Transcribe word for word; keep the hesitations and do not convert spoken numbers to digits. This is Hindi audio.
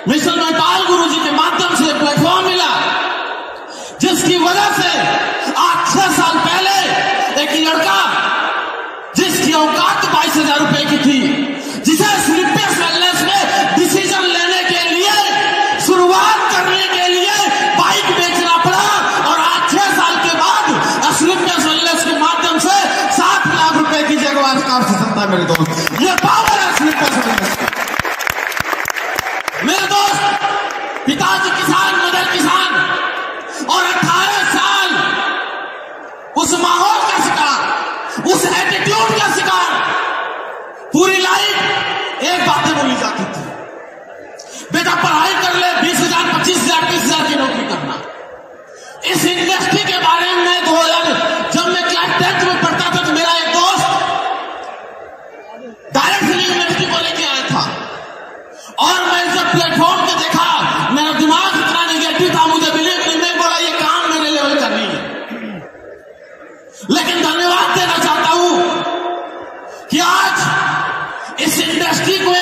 मिशन महिपाल गुरु जी के माध्यम से प्लेटफॉर्म मिला, जिसकी वजह से आज छह साल पहले एक लड़का जिसकी औकात बाईस हजार रुपए की थी, जिसे स्लीपलेस वेलनेस में डिसीजन लेने के लिए, शुरुआत करने के लिए बाइक बेचना पड़ा, और आज छह साल के बाद स्लीपलेस वेलनेस के माध्यम से सात लाख रुपए की जगवार कार से सकता है। मेरे दोस्त, ये पावर है स्लीपलेस वेलनेस। मेरे दोस्त, पिताजी किसान, मदर किसान, और अठारह साल उस माहौल का शिकार, उस एटीट्यूड का शिकार, पूरी लाइफ एक बातें बोली जाती थी, बेटा पढ़ाई कर ले, बीस हजार पच्चीस हजार तीस हजार की नौकरी करना। इस इंडस्ट्री के बारे में दो हजार जब मैं क्लास टेंथ में पढ़ता था तो मेरा एक दोस्त डायरेक्ट यूनिवर्सिटी को लेके आया था, और मैं जब प्लेटफॉर्म पे देखा, मेरा दिमाग इतना निगेटिव था, मुझे बिलीव नहीं, मैं बोला ये काम मेरे लेवल का नहीं है। लेकिन धन्यवाद देना चाहता हूं कि आज इस इंडस्ट्री को